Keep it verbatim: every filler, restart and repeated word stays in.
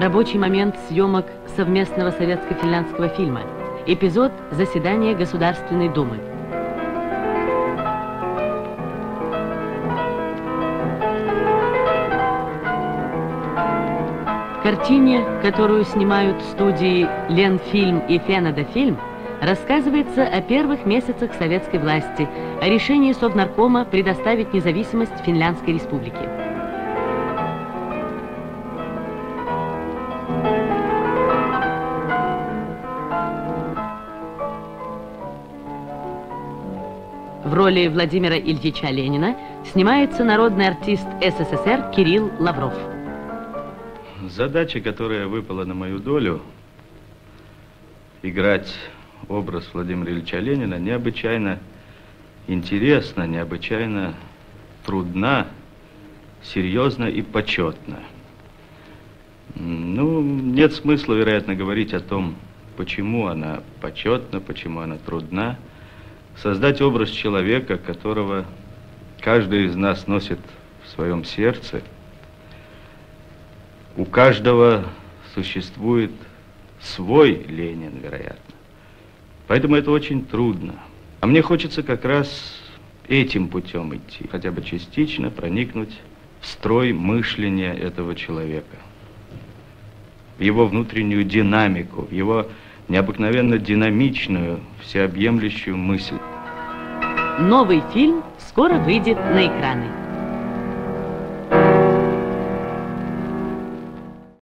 Рабочий момент съемок совместного советско-финляндского фильма. Эпизод заседания Государственной Думы. В картине, которую снимают студии Ленфильм и Фенада-фильм, рассказывается о первых месяцах советской власти, о решении Совнаркома предоставить независимость Финляндской республике. В роли Владимира Ильича Ленина снимается народный артист СССР Кирилл Лавров. Задача, которая выпала на мою долю, играть образ Владимира Ильича Ленина, необычайно интересна, необычайно трудна, серьезна и почетна. Ну, нет смысла, вероятно, говорить о том, почему она почетна, почему она трудна. Создать образ человека, которого каждый из нас носит в своем сердце. У каждого существует свой Ленин, вероятно. Поэтому это очень трудно. А мне хочется как раз этим путем идти, хотя бы частично проникнуть в строй мышления этого человека, в его внутреннюю динамику, в его необыкновенно динамичную, всеобъемлющую мысль. Новый фильм скоро выйдет на экраны.